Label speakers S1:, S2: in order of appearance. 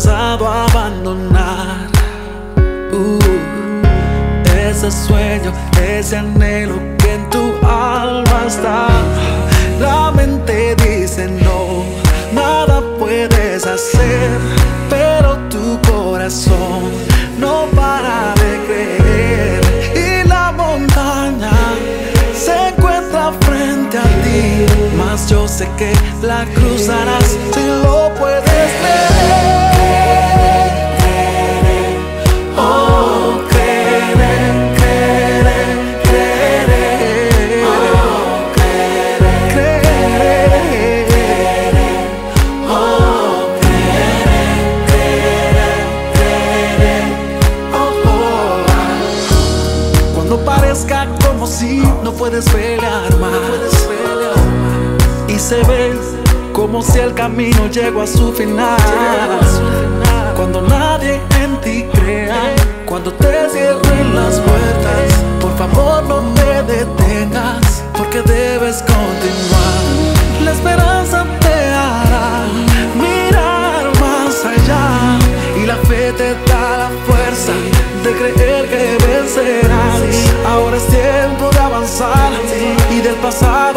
S1: pensado abandonar ese sueño, ese anhelo que en tu alma está. La mente dice no, nada puedes hacer, pero tu corazón no para de creer. Y la montaña se encuentra frente a ti, mas yo sé que la cruzarás si lo puedes creer. Oh, creer, creer, creer. Oh, creer, creer. Oh, creer, creer, creer. Oh, oh. Cuando parezca como si no puedes pelear más, y se ve como si el camino llegó a su final. Cuando nadie en ti crea, cuando te cierren las puertas, por favor no te detengas, porque debes continuar. La esperanza te hará mirar más allá, y la fe te da la fuerza de creer que vencerás. Ahora es tiempo de avanzar y del pasado